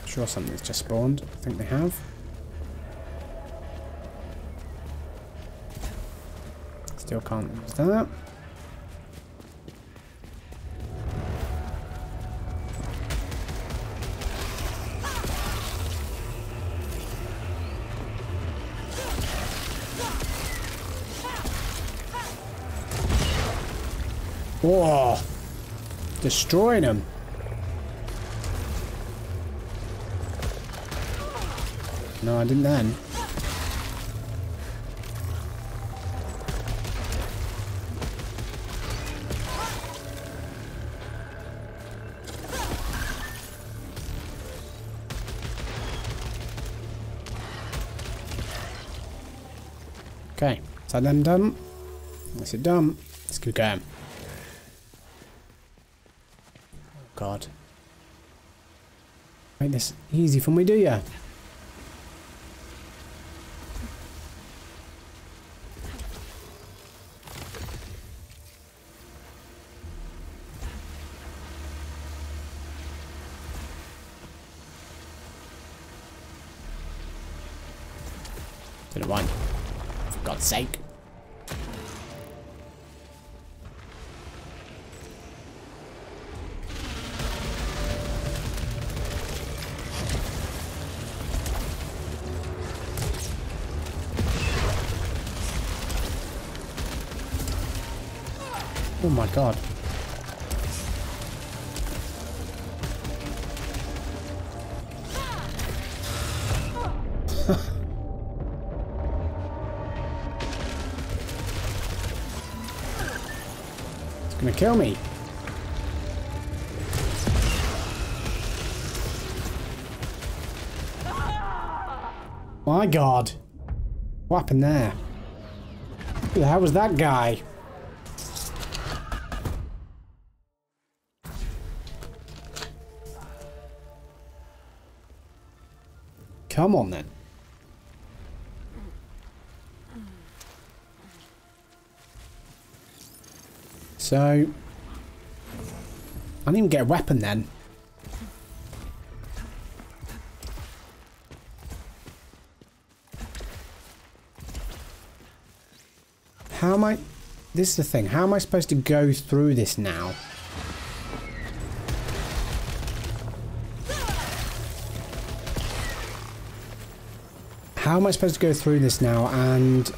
Sure something's just spawned. I think they have. Still can't use that. Whoa! Destroying them. No, I didn't then. Okay, is that then done? Is it done? Let's keep going. Oh God. Make this easy for me, do ya? To the one. For God's sake. Oh my God. It's gonna kill me. My God. What happened there? Who the hell was that guy? Come on then. So, I didn't even get a weapon then. How am I... This is the thing. How am I supposed to go through this now? How am I supposed to go through this now and...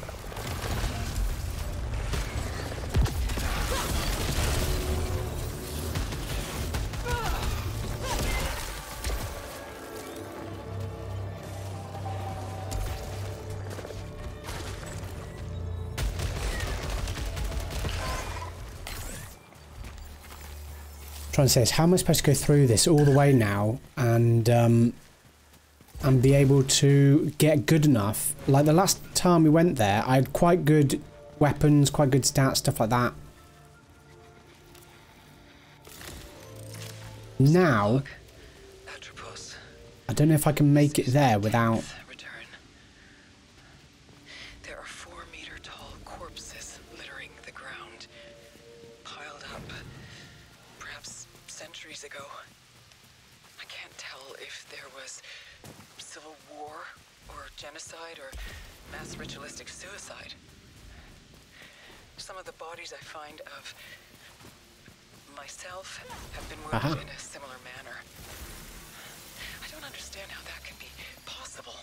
Trying to say is how am I supposed to go through this all the way now and be able to get good enough. Like the last time we went there, I had quite good weapons, quite good stats, stuff like that. Now, Atropos. I don't know if I can make it there without... Return. There are 4-meter-tall corpses littering the ground, piled up, perhaps centuries ago. I can't tell if there was civil war, or genocide, or mass ritualistic suicide. Some of the bodies I find of myself have been murdered in a similar manner. I don't understand how that can be possible.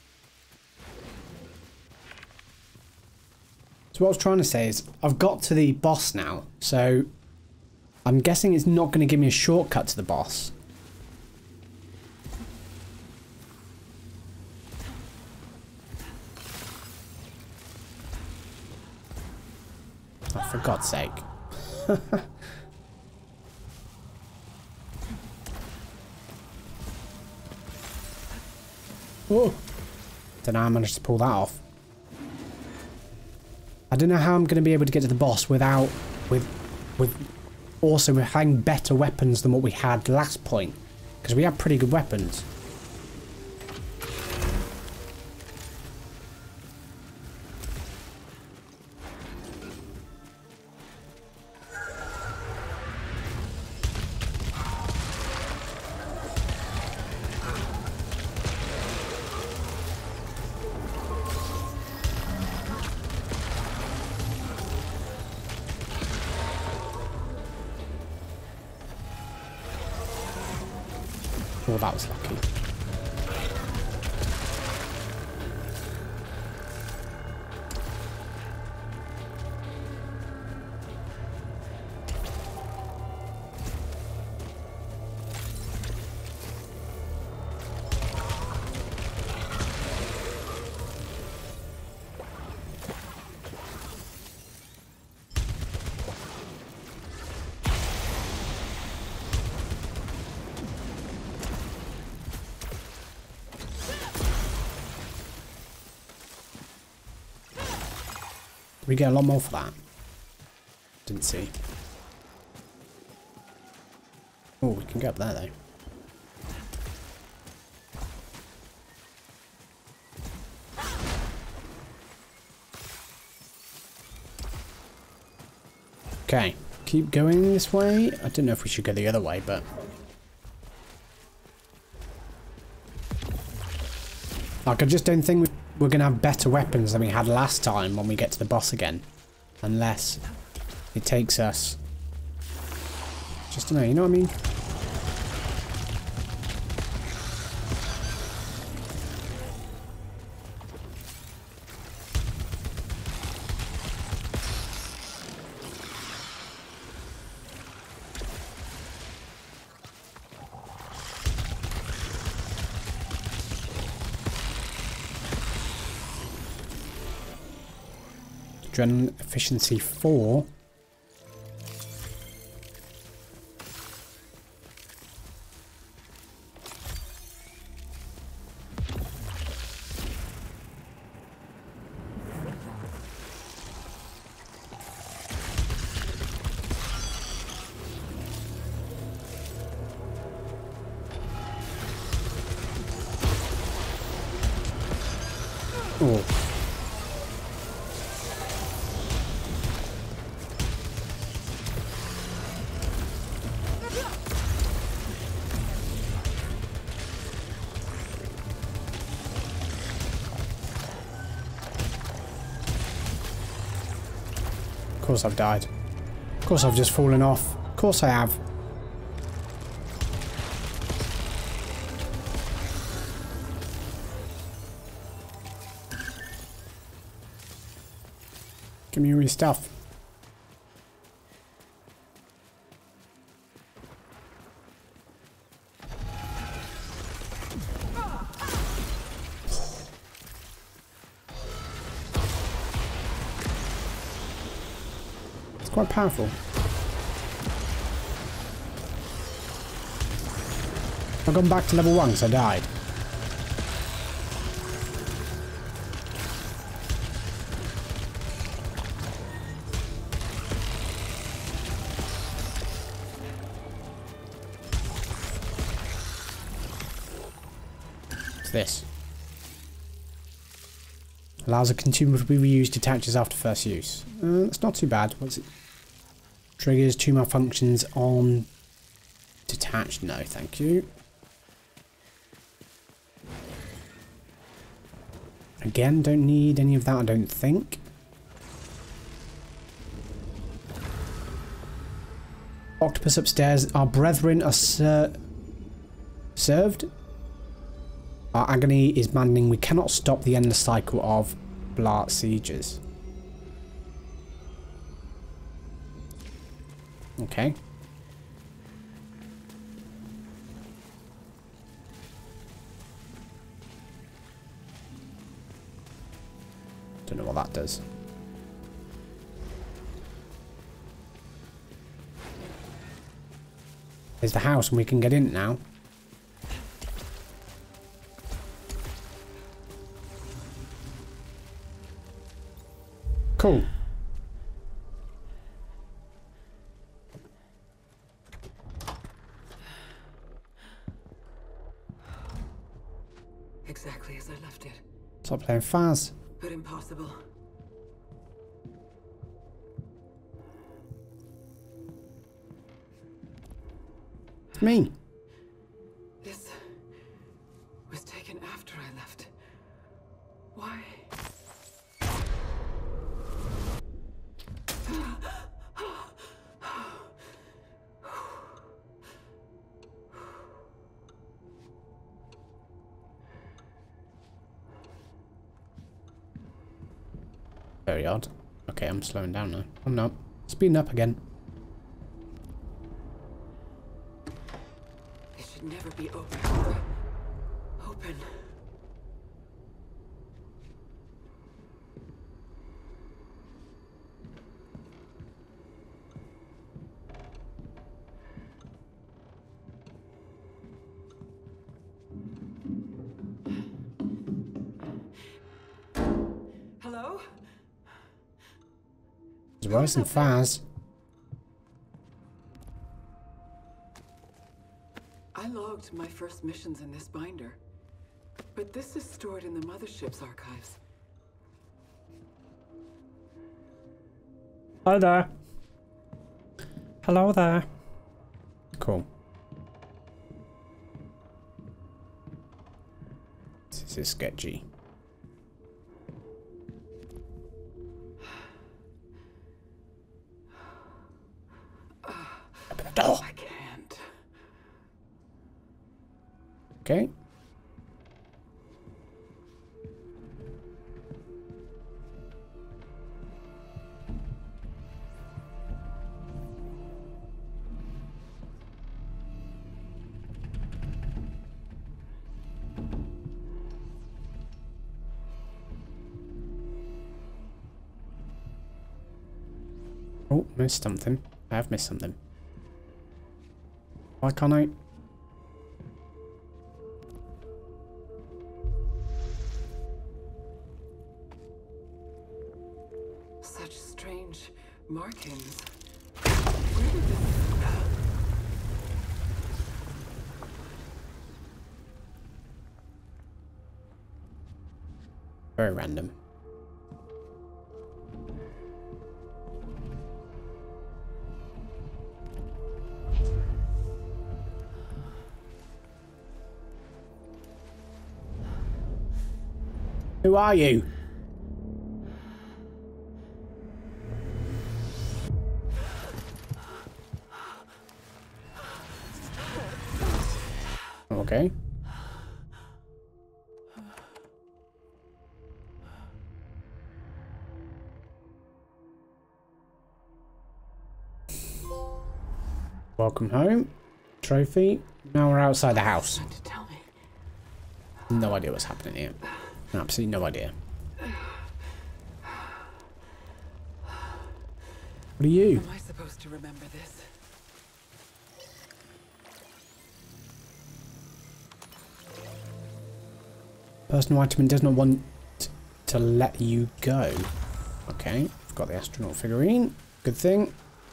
So what I was trying to say is, I've got to the boss now, so I'm guessing it's not going to give me a shortcut to the boss. Oh, for God's sake. Oh! Don't know how I managed to pull that off. I don't know how I'm going to be able to get to the boss without... with also having better weapons than what we had last point. Because we had pretty good weapons. Oh, that was lucky. We get a lot more for that. Didn't see. Oh, we can go up there though. Okay, keep going this way. I don't know if we should go the other way, but... Like, I just don't think we're going to have better weapons than we had last time when we get to the boss again. Unless it takes us... Just don't know, you know what I mean? Adrenaline efficiency 4. Oh. Of course I've died. Of course I've just fallen off. Of course I have. Give me your stuff. It's quite powerful. I've gone back to level 1 because I died. This allows a consumable to be reused, detaches after first use. That's not too bad. What's it? Triggers 2 malfunctions on detached. No, thank you. Again, don't need any of that, I don't think. Octopus upstairs. Our brethren are served. Our agony is maddening. We cannot stop the endless cycle of Blart sieges. Okay. Don't know what that does. There's the house and we can get in now. Cool. Exactly as I left it. Stop playing Faz. But impossible. It's me. This was taken after I left. Why? very odd. Okay, I'm slowing down now. I'm not. Speeding up again. It should never be open. Open. Hello? It's worse than Faz. I logged my first missions in this binder, but this is stored in the mothership's archives. Hello there. Hello there. Cool. This is sketchy. Open the door. I can't. Okay. Oh, missed something. I have missed something. Why can't I? Such strange markings. Where did this... Very random. Who are you? Okay. Welcome home. Trophy. Now we're outside the house. To tell me. No idea what's happening here. Absolutely no idea. What are you? Am I supposed to remember this? Personal item does not want to let you go. Okay, I've got the astronaut figurine. Good thing.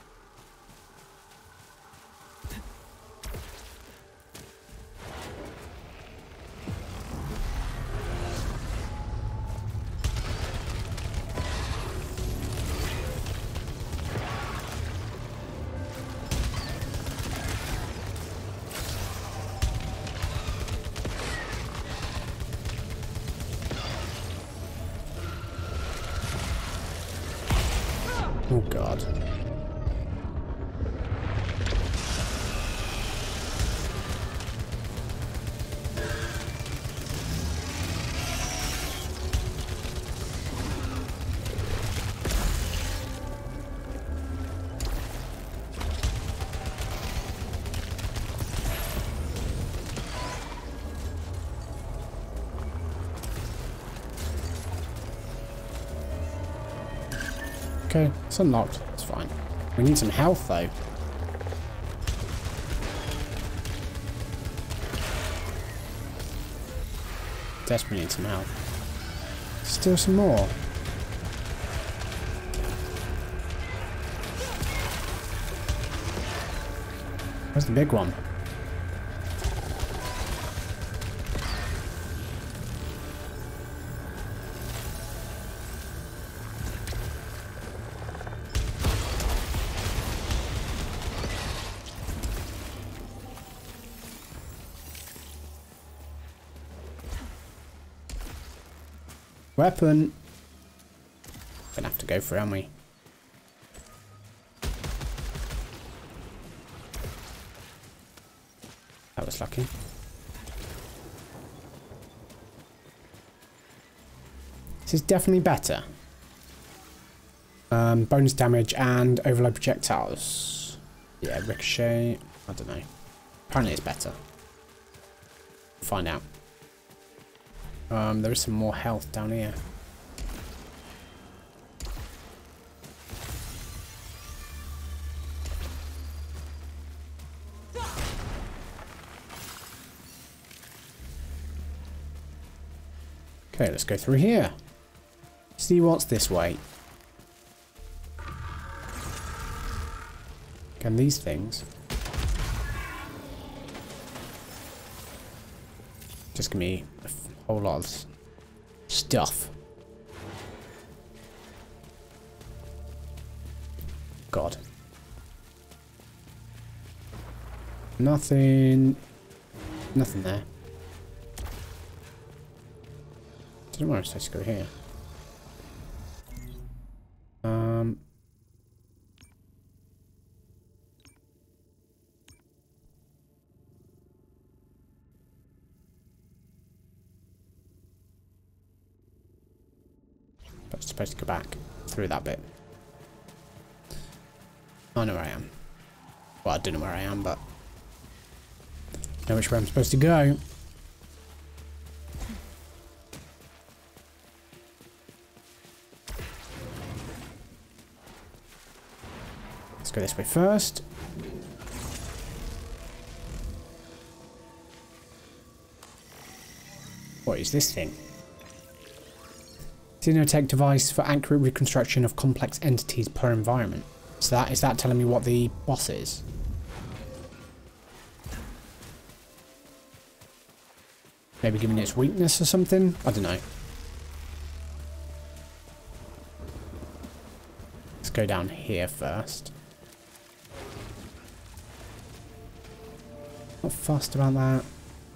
Oh god. Okay, it's unlocked. It's fine. We need some health, though. Desperately need some health. Still some more. Where's the big one? Weapon. Gonna have to go for it, aren't we? That was lucky. This is definitely better. Bonus damage and overload projectiles. Yeah, ricochet. I don't know. Apparently it's better. Find out. There is some more health down here. Okay, let's go through here. See what's this way. Can these things just give me a whole lot of stuff? God. Nothing there. I don't know where I'm supposed to go here. But I'm supposed to go back through that bit. I know where I am. Well, I don't know where I am, but I know which way I'm supposed to go. Let's go this way first. What is this thing? Xenotech device for accurate reconstruction of complex entities per environment. So is that telling me what the boss is? Maybe giving it its weakness or something? I don't know. Let's go down here first. Not fussed about that.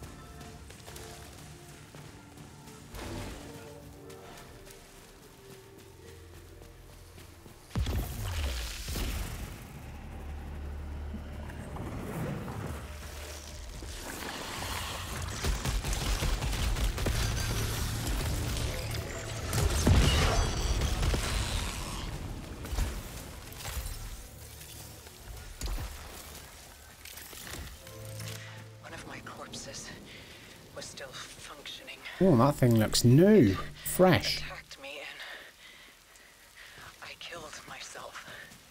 Was still functioning. Oh, that thing looks new, fresh. Attacked me and I killed myself.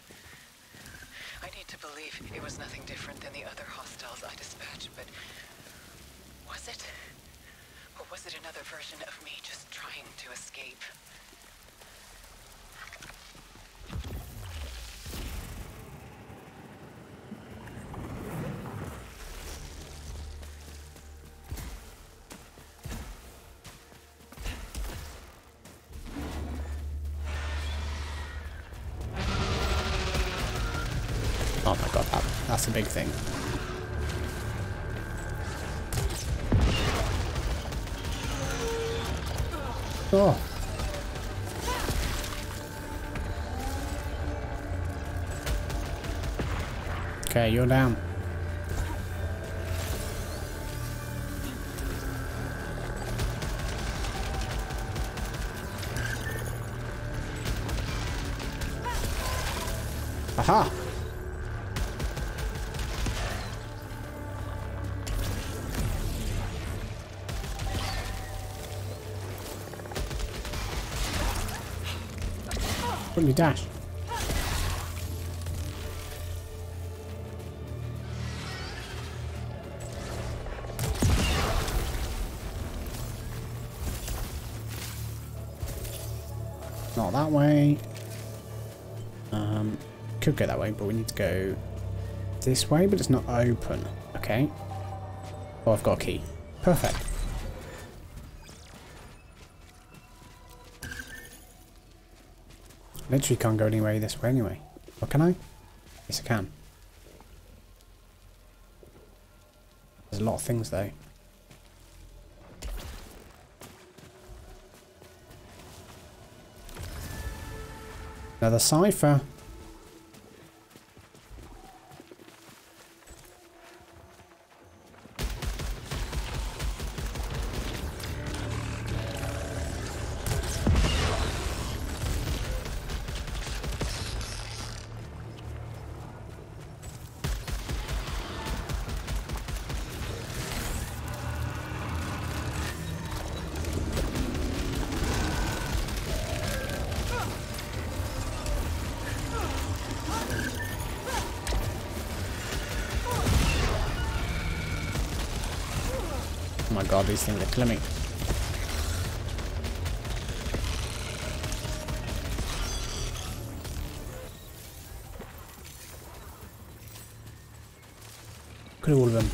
I need to believe it was nothing different than the other hostiles I dispatched, but was it? Or was it another version of me just trying to escape? Oh my god, that's a big thing. Oh. Okay, you're down. Aha! Quickly dash. Not that way. Could go that way, but we need to go this way, but it's not open. Okay. Oh, I've got a key. Perfect. Literally can't go anywhere this way anyway. Or can I? Yes, I can. There's a lot of things though. Another cipher. my god, these things are killing me. Look at all of them.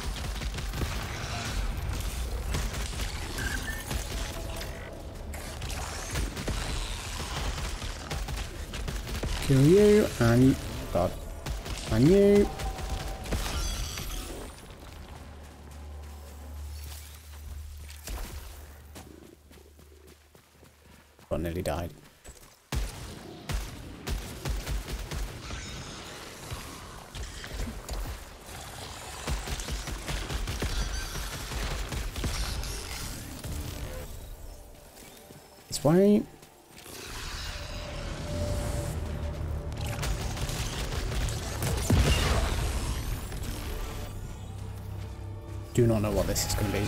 Kill you, and you. God. And you. God, nearly died. This way. Do not know what this is going to be.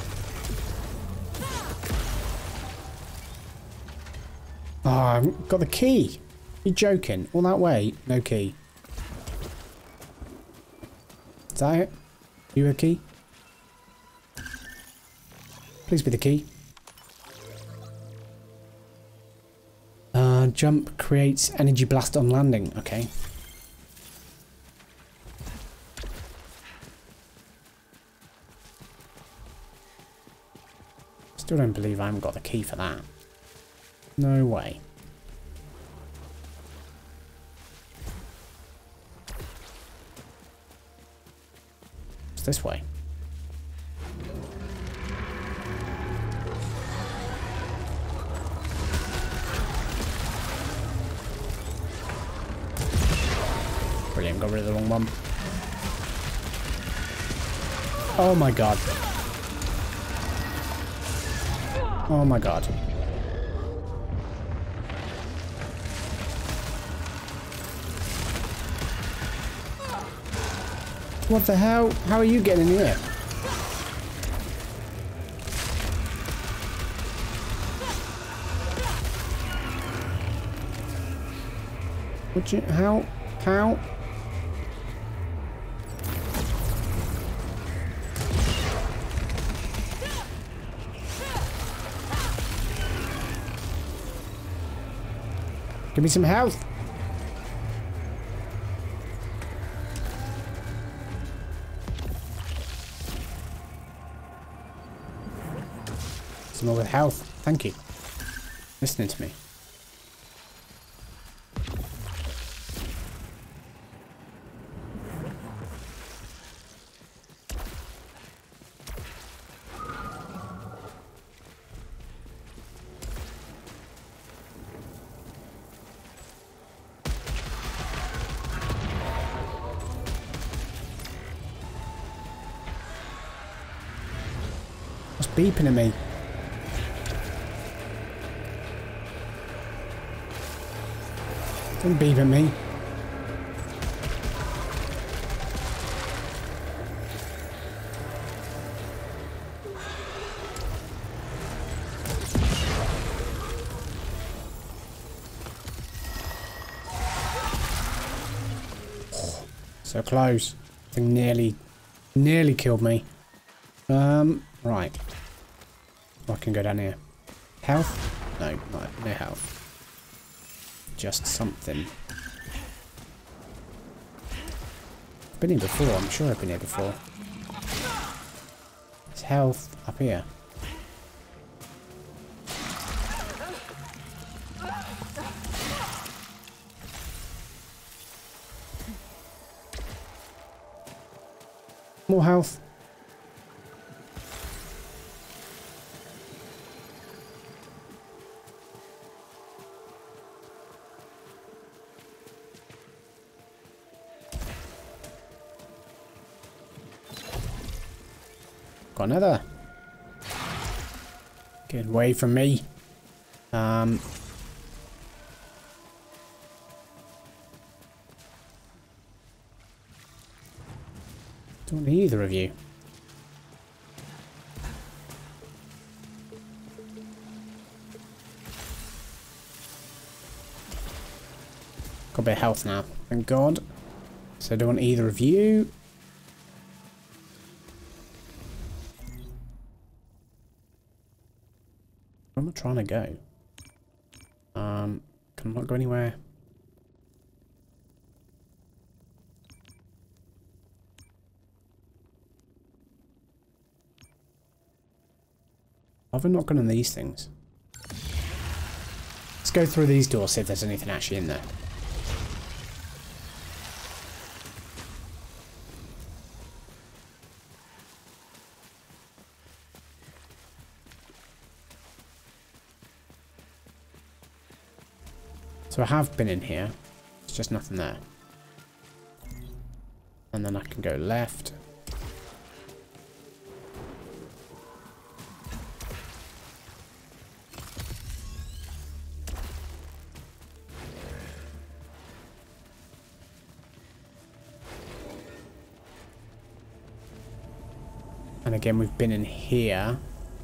Oh, I've got the key. You're joking. All that way, no key. Is that it? You a key? Please be the key. Jump creates energy blast on landing. Okay. Still don't believe I haven't got the key for that. No way. It's this way. Brilliant, got rid of the wrong one. Oh my god. Oh my god. What the hell? How are you getting in here? Would you? How? How? Give me some health. Some more with health. Thank you. Listening to me. Beeping at me. Don't beep at me. So close. Thing nearly killed me. Right. I can go down here. Health? No, no health. Just something. I've been here before, I'm sure I've been here before. There's health up here. More health. Got another. Get away from me. Don't want either of you. Got a bit of health now, thank God. So I don't want either of you. not trying to go. Can I not go anywhere? I've not gone on these things. Let's go through these doors, see if there's anything actually in there. So I have been in here. There's just nothing there. And then I can go left. And again, we've been in here.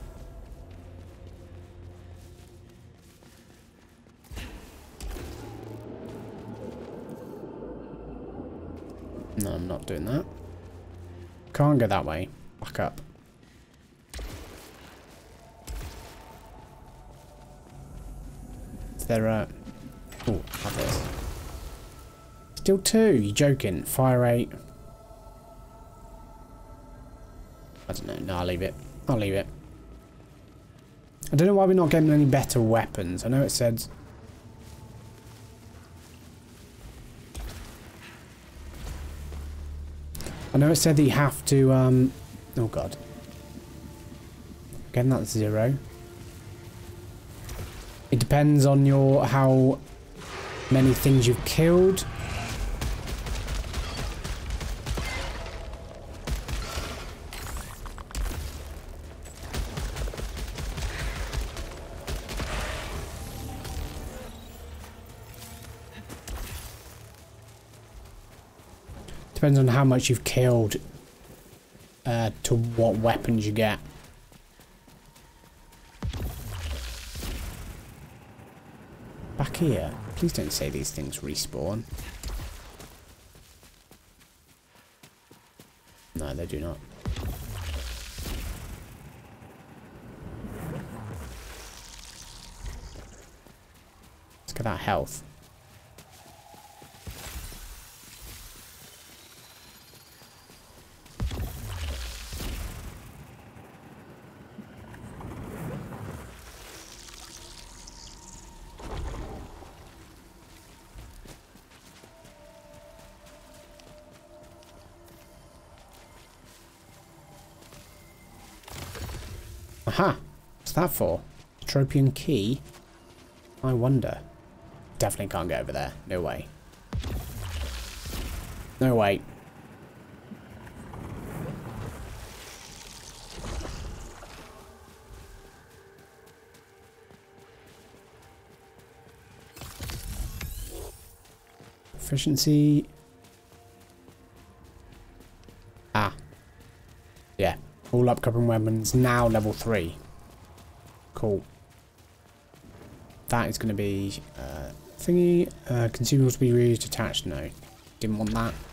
No, I'm not doing that. Can't go that way. Back up. Is there a... Oh, others. Still 2. You joking? Fire rate. I don't know. No, I'll leave it. I'll leave it. I don't know why we're not getting any better weapons. I know it said... I know it said that you have to, oh god. Again, that's 0. It depends on your, how many things you've killed. Depends on how much you've killed to what weapons you get. Back here. Please don't say these things respawn. No, they do not. Let's get that health. Aha! What's that for? Tropian key? I wonder. Definitely can't get over there. No way. No way. Efficiency. Ah. Yeah. All upcoming weapons now level 3. Cool. That is going to be thingy. Consumables to be reused, attached. No. Didn't want that.